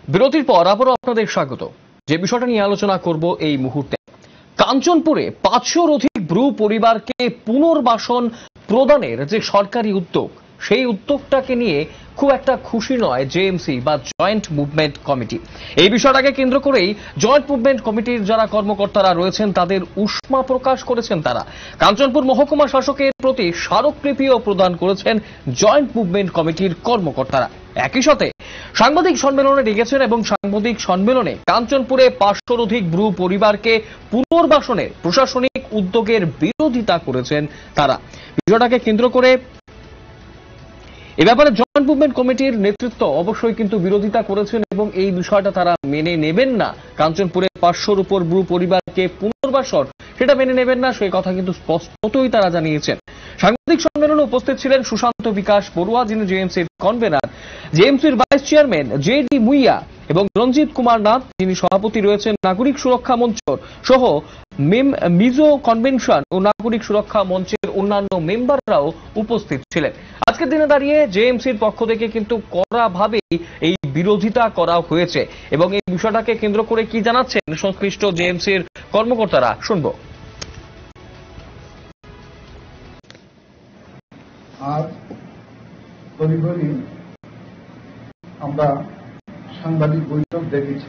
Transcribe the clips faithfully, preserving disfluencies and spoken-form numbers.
বিরতির পর আবারও আপনাদের স্বাগত। যে বিষয়টা নিয়ে আলোচনা করব এই মুহূর্তে, কাঞ্চনপুরে পাঁচশোর অধিক ব্রু পরিবারকে পুনর্বাসন প্রদানের যে সরকারি উদ্যোগ, সেই উদ্যোগটাকে নিয়ে খুব একটা খুশি নয় জেএমসি বা জয়েন্ট মুভমেন্ট কমিটি। এই বিষয়টাকে কেন্দ্র করেই জয়েন্ট মুভমেন্ট কমিটির যারা কর্মকর্তারা রয়েছেন তাদের উষ্মা প্রকাশ করেছেন। তারা কাঞ্চনপুর মহকুমা শাসকের প্রতি স্মারকলিপিও প্রদান করেছেন জয়েন্ট মুভমেন্ট কমিটির কর্মকর্তারা। একই সাথে সাংবাদিক সম্মেলনে ডেকেছেন এবং সাংবাদিক সম্মেলনে কাঞ্চনপুরে পাঁচশোর অধিক ব্রু পরিবারকে পুনর্বাসনের প্রশাসনিক উদ্যোগের বিরোধিতা করেছেন তারা। বিষয়টাকে কেন্দ্র করে এ ব্যাপারে জয়েন্ট মুভমেন্ট কমিটির নেতৃত্ব অবশ্যই কিন্তু বিরোধিতা করেছেন এবং এই বিষয়টা তারা মেনে নেবেন না। কাঞ্চনপুরে পাঁচশোর উপর ব্রু পরিবারকে পুনর্বাসন সেটা মেনে নেবেন না, সেই কথা কিন্তু স্পষ্টতই তারা জানিয়েছেন। সাংবাদিক সম্মেলনে উপস্থিত ছিলেন সুশান্ত বিকাশ বড়ুয়া, যিনি জেএমসির কনভেনার, জেএমসির ভাইস চেয়ারম্যান জে ডি মুইয়া এবং রঞ্জিত কুমার নাথ, যিনি সভাপতি রয়েছেন নাগরিক সুরক্ষা মঞ্চ সহ মেম মিজো কনভেনশন ও নাগরিক সুরক্ষা মঞ্চের অন্যান্য মেম্বাররাও উপস্থিত ছিলেন। আজকের দিনে দাঁড়িয়ে জেএমসির পক্ষ থেকে কিন্তু কড়াভাবেই এই বিরোধিতা করা হয়েছে এবং এই বিষয়টাকে কেন্দ্র করে কি জানাচ্ছেন সংশ্লিষ্ট জেএমসির কর্মকর্তারা শুনবো। আজ তড়িঘড়ি আমরা সাংবাদিক বৈঠক দেখেছি।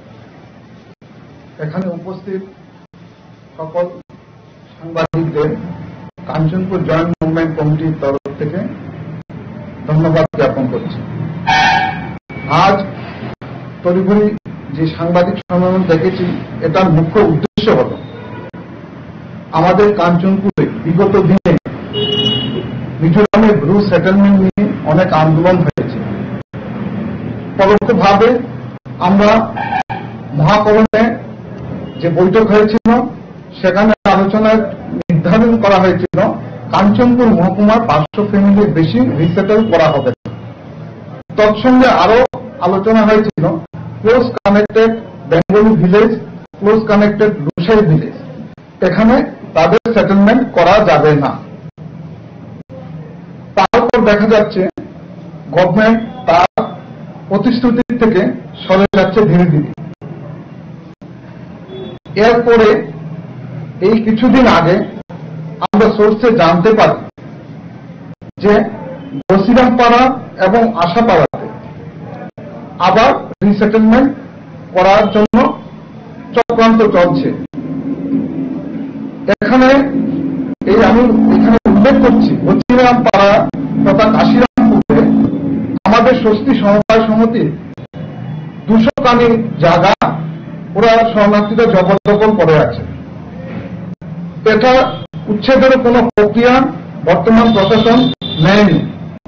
এখানে উপস্থিত সকল সাংবাদিকদের কাঞ্চনপুর জয়েন্ট মুভমেন্ট কমিটির তরফ থেকে ধন্যবাদ জ্ঞাপন করছি। আজ তড়িঘড়ি যে সাংবাদিক সম্মেলন দেখেছি, এটার মুখ্য উদ্দেশ্য হল আমাদের কাঞ্চনপুরে বিগত দিনে মিজোরামে ব্রু সেটেলমেন্ট নিয়ে অনেক আন্দোলন হয়েছে। পরোক্ষভাবে আমরা মহাকরণে যে বৈঠক হয়েছিল সেখানে আলোচনায় নির্ধারণ করা হয়েছিল কাঞ্চনপুর মহকুমার পাঁচশো ফ্যামিলির বেশি রিসেটেল করা হবে। তৎসঙ্গে আরো আলোচনা হয়েছিল close connected Bengali village, close connected Lushai village, এখানে তাদের সেটেলমেন্ট করা যাবে না। তারপর দেখা যাচ্ছে গভর্নমেন্ট তার প্রতিশ্রুতি থেকে সরে যাচ্ছে ধীরে ধীরে। এরপরে এই কিছুদিন আগে আমরা সোর্সে জানতে পারি যে বসিরামপাড়া এবং আশাপাড়াতে আবার রিসেটেলমেন্ট করার জন্য চক্রান্ত চলছে। এখানে এই আমি এখানে উল্লেখ করছি বসিরামপাড়া তথা কাশিরামপুরে আমাদের স্বস্তি সমবায় সমিতি দুশো কানি জায়গা ওরা শরণার্থীরা জবরদখল করে আছে। এটা উচ্ছেদের কোন প্রক্রিয়া বর্তমান প্রশাসন নেয়নি।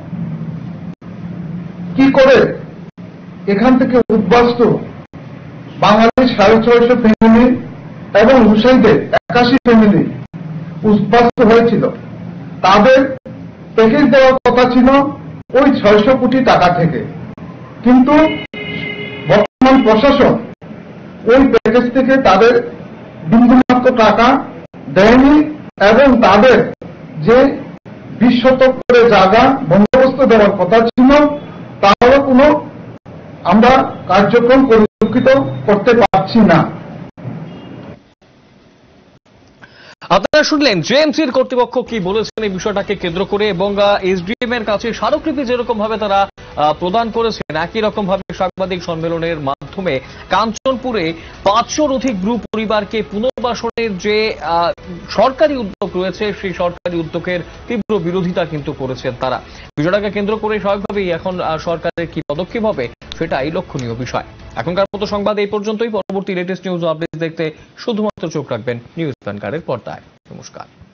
কি করে এখান থেকে উদ্বাস্তু বাঙালি সাড়ে ছয়শো ফ্যামিলি এবং হুসাইদের একাশি ফ্যামিলি উদ্বাস্তু হয়েছিল, তাদের প্যাকেজ দেওয়ার কথা ছিল ওই ছয়শো কোটি টাকা থেকে, কিন্তু বর্তমান প্রশাসন ওই প্যাকেজ থেকে তাদের বিন্দুমাত্র টাকা দেয়নি এবং তাদের যে বিশ শতক করে জায়গা বন্দোবস্ত দেওয়ার কথা ছিল তারও কোনো আমরা কার্যক্রম পরিলক্ষিত করতে পারছি না। আপনারা শুনলেন জেএমসির কর্তৃপক্ষ কি বলেছেন এই বিষয়টাকে কেন্দ্র করে এবং এসডিএম এর কাছে স্মারকলিপি যেরকম ভাবে তারা প্রদান করেছেন, একই রকম ভাবে সাংবাদিক সম্মেলনের মাধ্যমে কাঞ্চনপুরে পাঁচশোর অধিক ব্রু পরিবারকে পুনর্বাসনের যে সরকারি উদ্যোগ রয়েছে সেই সরকারি উদ্যোগের তীব্র বিরোধিতা কিন্তু করেছেন তারা। বিষয়টাকে কেন্দ্র করে স্বাভাবিকভাবেই এখন সরকারের কি পদক্ষেপ হবে সেটাই লক্ষণীয় বিষয়। এখনকার মতো সংবাদ এই পর্যন্তই। পরবর্তী লেটেস্ট নিউজ আপডেট দেখতে শুধুমাত্র চোখ রাখবেন নিউজ ভ্যানগার্ডের পর্দায়। নমস্কার।